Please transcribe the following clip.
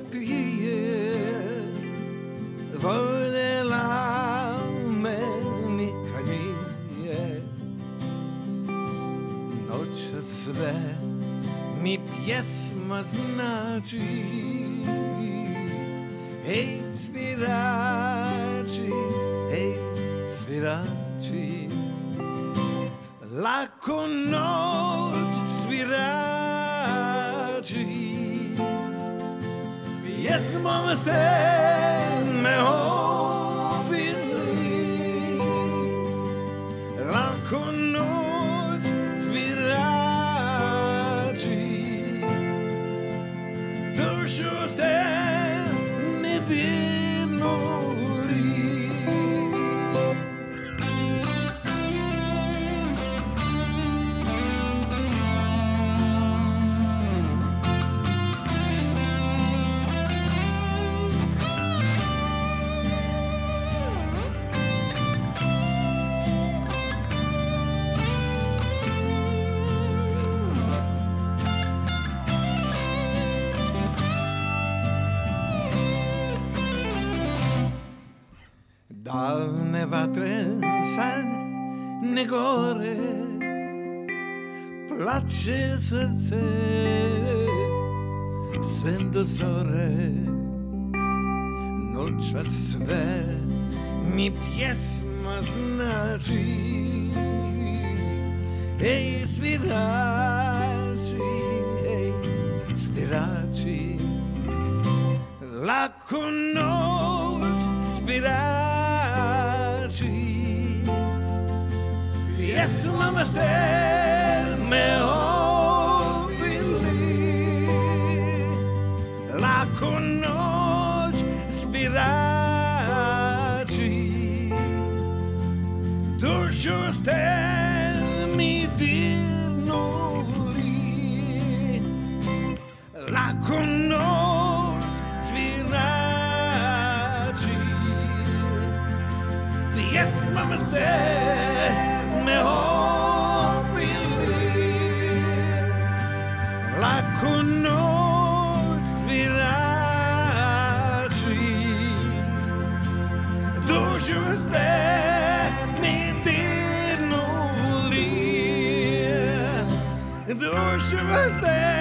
pije, voljela me nikad nije. Noća sve mi pjesma znači. Hej svirači, hej svirači, lako noć svirači, pjesmom ste me obili. Lako noć svirači, dušu ste mi dirnuli. Davne vatre sad ne gore, plače srce sve do zore. Noća sve mi pjesma znači. Ej svirači, ej svirači, lako noć svirači, pjesmama ste me obili. Lako noć svirači, dušu ste mi dirnuli. Lako noć svirači, pjesmama ste me obili. Lako noć svirači, dušu ste mi dirnuli. Dušu ste